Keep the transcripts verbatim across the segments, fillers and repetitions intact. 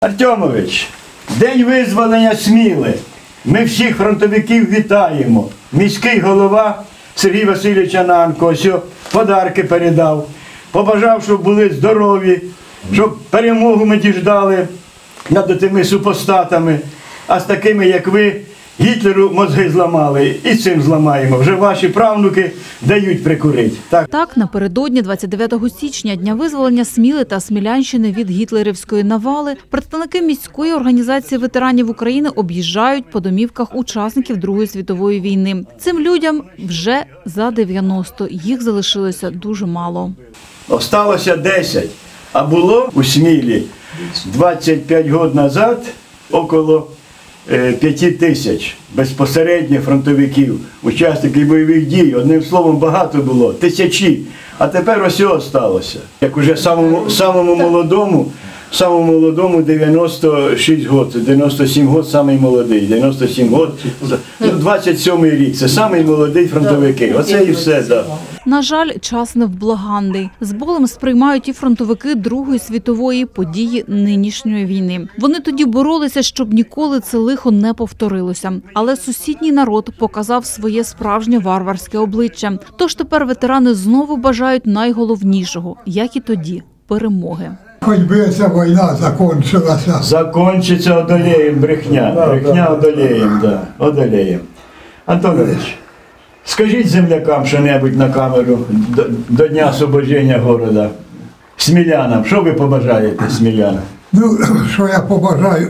Артемович, День визволення Сміли. Ми всіх фронтовиків вітаємо. Міський голова Сергій Васильович Ананко ось подарки передав. Побажав, щоб були здорові, щоб перемогу ми діждали над тими супостатами. А з такими, як ви, Гітлеру мозги зламали. І цим зламаємо. Вже ваші правнуки дають прикурити. Так, Так, напередодні двадцять дев'ятого січня, Дня визволення Сміли та Смілянщини від гітлерівської навали, представники міської організації ветеранів України об'їжджають по домівках учасників Другої світової війни. Цим людям вже за дев'яносто, їх залишилося дуже мало. осталося десять, а було у Смілі двадцять п'ять років назад около п'ять тисяч безпосередньо фронтовиків, учасників бойових дій. Одним словом, багато було, тисячі. А тепер ось цього сталося. Як уже самому, самому молодому, самому молодому дев'яносто шість років, дев'яносто сім років самий молодий, дев'яносто сім років, ну, двадцять сьомий рік, це самий молодий фронтовики. Оце і все, так. Да. На жаль, час невблаганний. З болем сприймають і фронтовики Другої світової події нинішньої війни. Вони тоді боролися, щоб ніколи це лихо не повторилося. Але сусідній народ показав своє справжнє варварське обличчя. Тож тепер ветерани знову бажають найголовнішого, як і тоді – перемоги. Хоч би ця війна закінчилася. Закінчиться, одолієм, брехня. Брехня одолієм, да, одолієм. Антонович, скажіть землякам що-небудь на камеру до, до Дня освобождення города. Смілянам, що ви побажаєте смілянам? Ну, що я побажаю?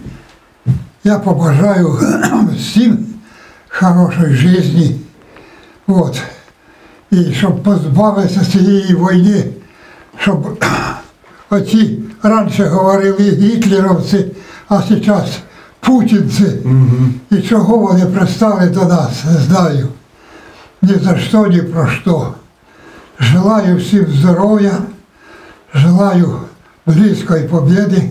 Я побажаю всім хорошої житті. От. І щоб позбавитися цієї війни, щоб оці раніше говорили гітлерівці, а зараз путінці. Угу. І чого вони пристали до нас, не знаю. Ні за що, ні про що. Желаю всім здоров'я, желаю близької побєди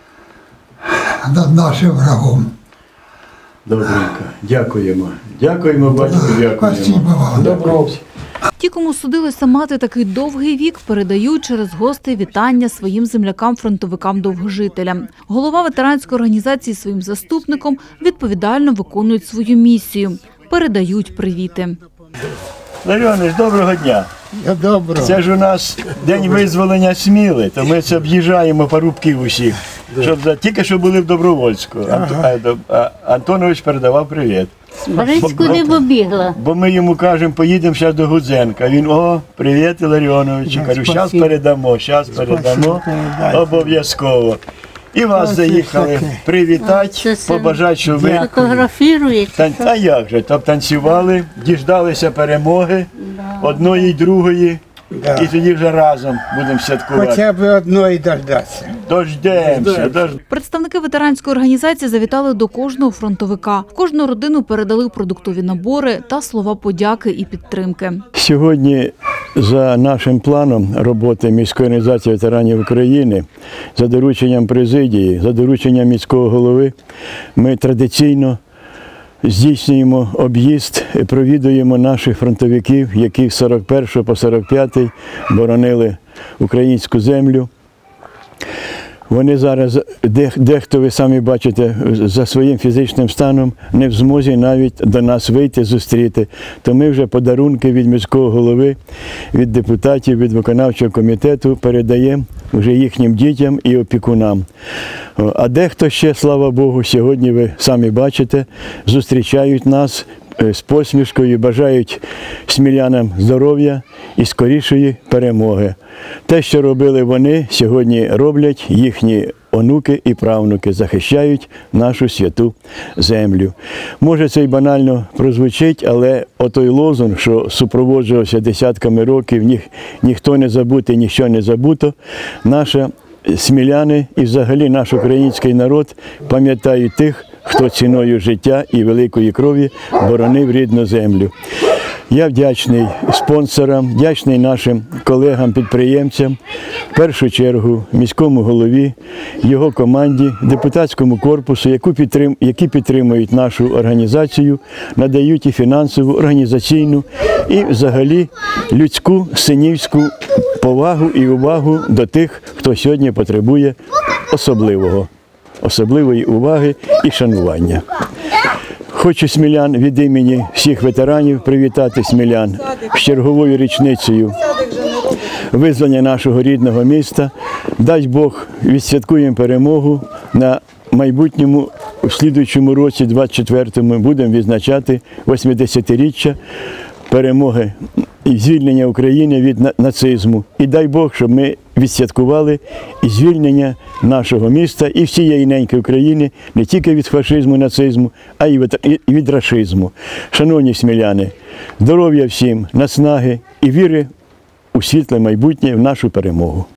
над нашим врагом. Добренько, дякуємо. Дякуємо, батько, дякуємо. Спасибо вам. Добро. Ті, кому судилося мати такий довгий вік, передають через гостей вітання своїм землякам-фронтовикам-довгожителям. Голова ветеранської організації своїм заступником відповідально виконують свою місію – передають привіти. Ларіонич, доброго дня. Доброго. Це ж у нас День визволення Сміли, то ми це об'їжджаємо парубків усіх. Щоб за... Тільки що були в Добровольську. Ага. А Антонович передавав привіт. Борись куди побігла. Бо ми йому кажемо, поїдемо зараз до Гудзенка. Він, о, привіт, Іларіонович. Кажу, зараз передамо, зараз передамо, обов'язково. І вас заїхали привітати, побажати, що ви фотографіруєте. Та як же, там танцювали, діждалися перемоги одної й другої. Да. І тоді вже разом будемо святкувати. Хоча б одної дождатися. Дождемося. Дож... Представники ветеранської організації завітали до кожного фронтовика. В кожну родину передали продуктові набори та слова подяки і підтримки. Сьогодні за нашим планом роботи міської організації ветеранів України, за дорученням президії, за дорученням міського голови, ми традиційно здійснюємо об'їзд, провідуємо наших фронтовиків, які з сорок першого по сорок п'ятий боронили українську землю. Вони зараз, дехто, ви самі бачите, за своїм фізичним станом не в змозі навіть до нас вийти, зустріти. То ми вже подарунки від міського голови, від депутатів, від виконавчого комітету передаємо вже їхнім дітям і опікунам. А дехто ще, слава Богу, сьогодні ви самі бачите, зустрічають нас з посмішкою, бажають смілянам здоров'я і скорішої перемоги. Те, що робили вони, сьогодні роблять їхні онуки і правнуки, захищають нашу святу землю. Може, це й банально прозвучить, але отой лозунг, що супроводжувався десятками років, ні, ніхто не забути, ніщо не забуто, наша сміляни і взагалі наш український народ пам'ятають тих, хто ціною життя і великої крові боронив рідну землю. Я вдячний спонсорам, вдячний нашим колегам-підприємцям, в першу чергу міському голові, його команді, депутатському корпусу, які підтримують нашу організацію, надають і фінансову, організаційну, і взагалі людську, синівську повагу і увагу до тих, хто сьогодні потребує особливого. особливої уваги і шанування. Хочу смілян від імені всіх ветеранів привітати смілян з черговою річницею визволення нашого рідного міста. Дай Бог, відсвяткуємо перемогу. На майбутньому, у слідуючому році, двадцять четвертому, будемо відзначати восьмидесятиріччя перемоги і звільнення України від на- нацизму. І дай Бог, щоб ми відсвяткували і звільнення нашого міста і всієї неньки України не тільки від фашизму, нацизму, а й від, і від рашизму. Шановні сміляни, здоров'я всім, наснаги і віри у світле майбутнє, в нашу перемогу.